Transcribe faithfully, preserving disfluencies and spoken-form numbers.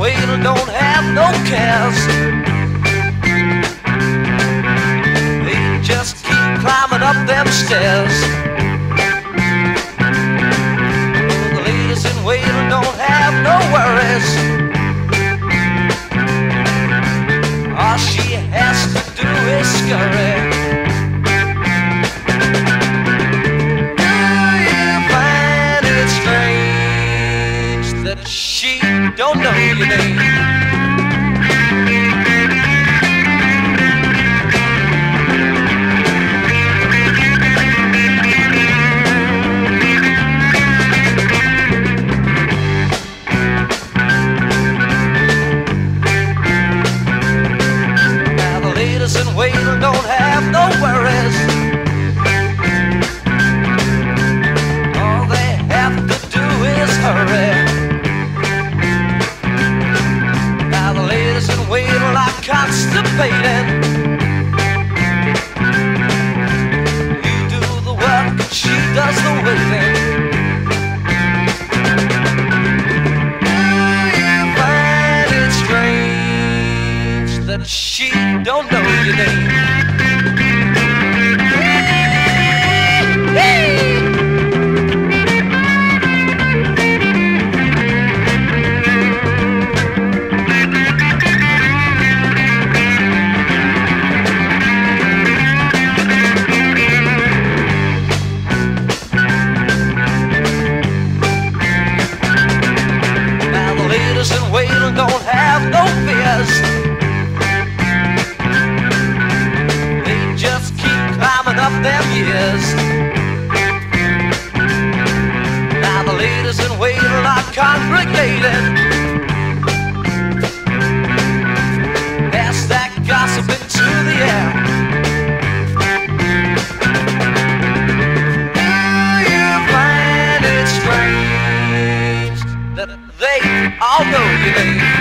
waiter don't have no cares. They just keep climbing up them stairs. The ladies in waiting don't have no worries. All she has to do is scurry. Do you find it strange that she don't know your name? And waiting don't have no worries. All they have to do is hurry. Now the ladies in waiting are constipated. You do the work and she does the waiting. Do you find it strange that she don't know your name? Hey! Now the ladies in waiting don't have no fears. Up them years. Now the ladies in waiting are congregated. Pass that gossip into the air. Do you find it strange that they all know your name?